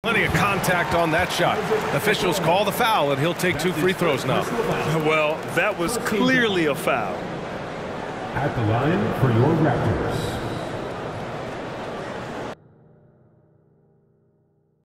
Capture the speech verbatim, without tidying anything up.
Plenty of contact on that shot. Officials call the foul, and he'll take two free throws now. Well, that was clearly a foul. At the line for your Raptors,